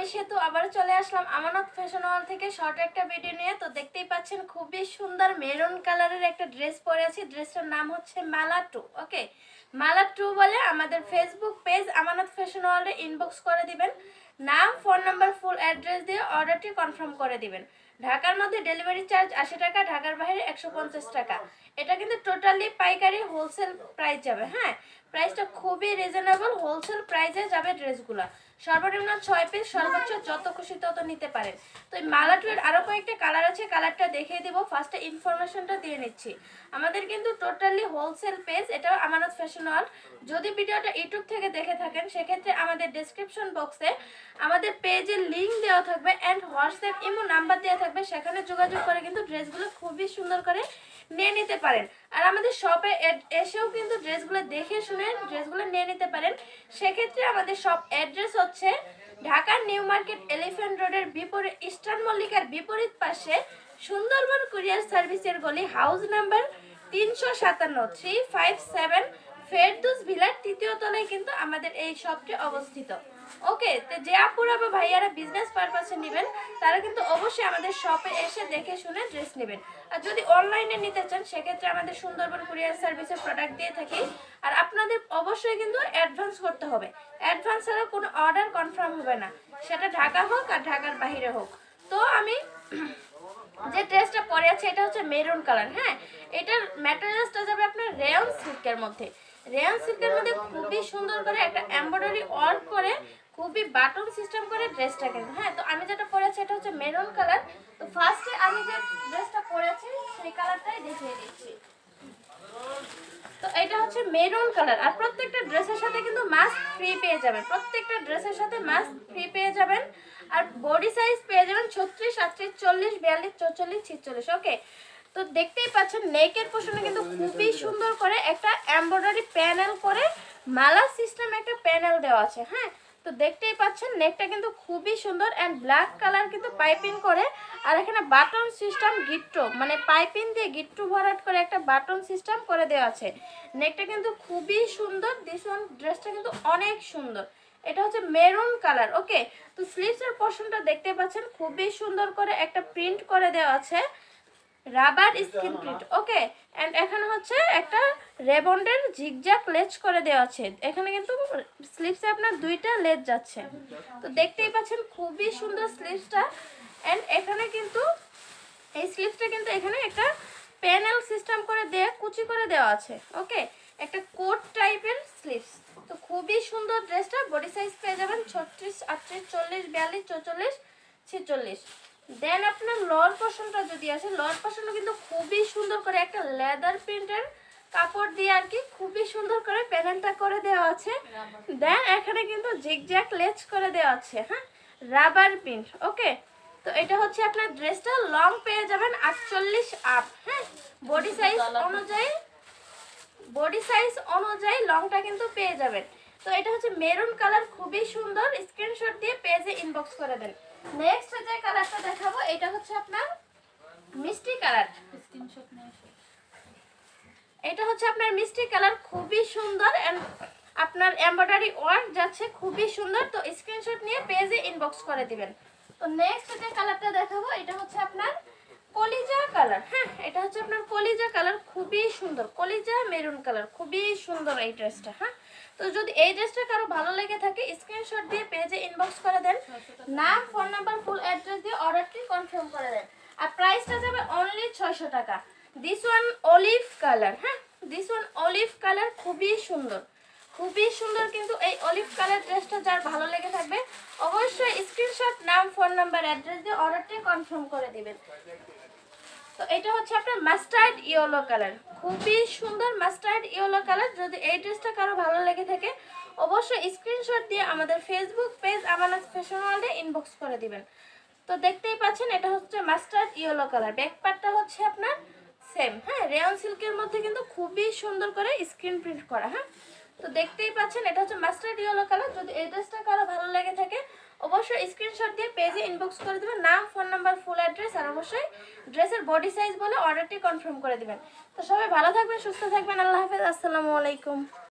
আমি সেতু আবার চলে আসলাম আমানত ফ্যাশন হল থেকে শর্ট একটা ভিডিও নিয়ে। তো দেখতেই পাচ্ছেন খুবই সুন্দর মেরুন কালারের একটা ড্রেস পরে আছি। ড্রেসটার নাম হচ্ছে মালা টু। ওকে, মালা টু বলে আমাদের ফেসবুক পেজ আমানত ফ্যাশন হলে ইনবক্স করে দিবেন। নাম, ফোন নাম্বার, ফুল অ্যাড্রেস দিয়ে অর্ডারটি কনফার্ম করে দিবেন। ঢাকার মধ্যে ডেলিভারি চার্জ 80 টাকা, ঢাকার বাইরে 150 টাকা। এটা কিন্তু টোটালি পাইকারি হোলসেল প্রাইস যাবে। হ্যাঁ, প্রাইসটা খুবই রিজনেবল, হোলসেল প্রাইসে যাবে ড্রেসগুলো। সর্বনিম্ন 6 পিস, সর্বোচ্চ যত খুশি তত নিতে পারেন। তো এই মালা টুয়ের আরও কয়েকটা কালার আছে, কালারটা দেখিয়ে দেবো। ফার্স্টে ইনফরমেশনটা দিয়ে নিচ্ছি। আমাদের কিন্তু টোটালি হোলসেল পেজ, এটা আমানত ফ্যাশন হল। যদি ভিডিওটা ইউটিউব থেকে দেখে থাকেন সেক্ষেত্রে আমাদের ডেসক্রিপশন বক্সে আমাদের পেজের লিঙ্ক দেওয়া থাকবে অ্যান্ড হোয়াটসঅ্যাপ ইমো নাম্বার দেওয়া থাকবে। সেখানে যোগাযোগ করে কিন্তু ড্রেসগুলো খুবই সুন্দর করে নিয়ে নিতে পারেন। আর আমাদের শপে এসেও কিন্তু ড্রেসগুলো দেখে শুনে ড্রেসগুলো নিয়ে নিতে পারেন। সেক্ষেত্রে আমাদের শপ অ্যাড্রেস হচ্ছে ঢাকার নিউ মার্কেট এলিফ্যান্ট রোডের বিপরীত, ইস্টার্ন মল্লিকার বিপরীত পাশে সুন্দরবন কুরিয়ার সার্ভিসের গলি, হাউস নাম্বার 357 357 ফেরদৌস ভিলার 3য় তলায় কিন্তু আমাদের এই শপটি অবস্থিত। ওকে, তো যে আপুরা বা ভাইয়ারা বিজনেস পারপাসে নেবেন তারা কিন্তু অবশ্যই আমাদের শপে এসে দেখে শুনে ড্রেস নেবেন। আর যদি অনলাইনে নিতে চান সেক্ষেত্রে আমাদের সুন্দরবন কুরিয়ার সার্ভিসের প্রোডাক্ট দিয়ে থাকি। আর আপনাদের অবশ্যই কিন্তু অ্যাডভান্স করতে হবে। অ্যাডভান্স ছাড়া কোনো অর্ডার কনফার্ম হবে না, সেটা ঢাকা হোক আর ঢাকার বাইরে হোক। তো আমি যে ড্রেসটা পরে আছে এটা হচ্ছে মেরুন কালার। হ্যাঁ, এটার ম্যাটেরিয়ালসটা যাবে আপনার রেয়ন সিল্কের মধ্যে। রেয়ন সিল্কের মধ্যে খুবই সুন্দর করে একটা এমব্রয়ডারি ওয়ার্ক করে খুবই বাটন সিস্টেম করে ড্রেসটা কিন্তু। হ্যাঁ, তো আমি যেটা পরেছি এটা হচ্ছে মেরুন কালার। তো ফার্স্টে আমি যে ড্রেসটা পরেছি সেই কালারটাই দেখিয়ে দিচ্ছি। তো এটা হচ্ছে মেরুন কালার। আর প্রত্যেকটা ড্রেসের সাথে কিন্তু মাস্ক ফ্রি পেয়ে যাবেন। প্রত্যেকটা ড্রেসের সাথে মাস্ক ফ্রি পেয়ে যাবেন। আর বডি সাইজ পেয়ে যাবেন 36, 38, 40, 42, 44, 46। ওকে, তো দেখতেই পাচ্ছেন নেকের পোর্শনে কিন্তু খুবই সুন্দর করে একটা এমব্রয়ডারি প্যানেল করে মালা সিস্টেম একটা প্যানেল দেওয়া আছে। হ্যাঁ, তো দেখতেই পাচ্ছেন নেকটা কিন্তু খুবই সুন্দর অ্যান্ড ব্ল্যাক কালার কিন্তু পাইপিং করে। আর এখানে বাটন সিস্টেম গিট্টো, মানে পাইপিং দিয়ে গিট্টু ভরাট করে একটা বাটন সিস্টেম করে দেওয়া আছে। নেকটা কিন্তু খুবই সুন্দর। দিস ওয়ান ড্রেসটা কিন্তু অনেক সুন্দর। এটা হচ্ছে মেরুন কালার। ওকে, তো স্লিভসের পোর্শনটা দেখতে পাচ্ছেন খুবই সুন্দর করে একটা প্রিন্ট করে দেওয়া আছে, rubber screen print. Okay, and এখানে হচ্ছে একটা রেবন্ডের জিগজ্যাগ লেজ করে দেওয়া আছে। এখানে কিন্তু স্লিভসে আপনার দুইটা লেজ যাচ্ছে। তো দেখতেই পাচ্ছেন খুবই সুন্দর স্লিভসটা। এন্ড এখানে কিন্তু এই স্লিভসটা কিন্তু এখানে একটা প্যানেল সিস্টেম করে দিয়ে কুচি করে দেওয়া আছে। ওকে, একটা কোট টাইপের স্লিভস। তো খুবই সুন্দর ড্রেসটা। বডি সাইজ পেয়ে যাবেন 36, 38, 40, 42, 44, 46। দেন আপনার লোয়ার পোর্শনটা যদি আসে, লোয়ার পোর্শনও কিন্তু খুবই সুন্দর করে একটা লেদার প্রিন্টের কাপড় দিয়ে আর কি খুবই সুন্দর করে প্যানেলটা করে দেওয়া আছে। দেন এখানে কিন্তু জিগজ্যাগ লেজ করে দেওয়া আছে। হ্যাঁ, রাবার প্রিন্ট। ওকে, তো এটা হচ্ছে আপনার ড্রেসটা লং পেয়ে যাবেন 48 আপ। হ্যাঁ, বডি সাইজ অনুযায়ী লংটা কিন্তু পেয়ে যাবেন। তো এটা হচ্ছে মেরুন কালার, খুবই সুন্দর। স্ক্রিনশট দিয়ে পেজে ইনবক্স করে দেন। নেক্সট যে কালারটা দেখাবো এটা হচ্ছে আপনার মিষ্টি কালার। স্ক্রিনশট নিয়ে এটা হচ্ছে আপনার মিষ্টি কালার, খুবই সুন্দর এন্ড আপনার এমব্রয়ডারি ওয়ার্ক যাচ্ছে, খুবই সুন্দর। তো স্ক্রিনশট নিয়ে পেজে ইনবক্স করে দিবেন। তো নেক্সট যে কালারটা দেখাবো এটা হচ্ছে আপনার কলিজা কালার। হ্যাঁ, এটা হচ্ছে আপনার কলিজা কালার, খুবই সুন্দর। কলিজা মেরুন কালার, খুবই সুন্দর এই ড্রেসটা। হ্যাঁ, তো যদি এই ড্রেসটা কারো ভালো লেগে থাকে স্ক্রিনশট দিয়ে পেজে ইনবক্স করে দেন। নাম, ফোন নাম্বার, ফুল অ্যাড্রেস দিয়ে অর্ডারটি কনফার্ম করে দেন। আর প্রাইসটা যাবে অনলি 600 টাকা। This one olive colour. হ্যাঁ, দিস ওয়ান অলিভ কালার, খুবই সুন্দর, খুবই সুন্দর। কিন্তু এই অলিভ কালার ড্রেসটা যার ভালো লেগে থাকবে অবশ্যই স্ক্রিনশট, নাম, ফোন নাম্বার, অ্যাড্রেস দিয়ে অর্ডারটি কনফার্ম করে দিবেন। তো এটা হচ্ছে আপনার মাস্টার্ড ইয়েলো কালার, খুবই সুন্দর মাস্টার্ড ইয়েলো কালার। যদি এই ড্রেসটা কারো ভালো লেগে থাকে অবশ্যই স্ক্রিনশট দিয়ে আমাদের ফেসবুক পেজ আমানত ফ্যাশন ওয়ার্ল্ডে ইনবক্স করে দিবেন। তো দেখতেই পাচ্ছেন এটা হচ্ছে মাস্টার্ড ইয়েলো কালার। ব্যাক পার্টটা হচ্ছে আপনার সেম। হ্যাঁ, রেয়ন সিল্কের মধ্যে কিন্তু খুবই সুন্দর করে স্ক্রিন প্রিন্ট করা। হ্যাঁ, তো দেখতেই পাচ্ছেন এটা হচ্ছে মাস্টার্ড ইয়েলো কালার। যদি এই ড্রেসটা কারো ভালো লেগে থাকে অবশ্যই স্ক্রিনশট দিয়ে পেজে ইনবক্স করে দেবেন। নাম, ফোন নাম্বার, ফুল অ্যাড্রেস আর অবশ্যই ড্রেসের বডি সাইজ বলে অর্ডারটি কনফার্ম করে দিবেন। তো সবাই ভালো থাকবেন, সুস্থ থাকবেন। আল্লাহ হাফেজ, আসসালামু আলাইকুম।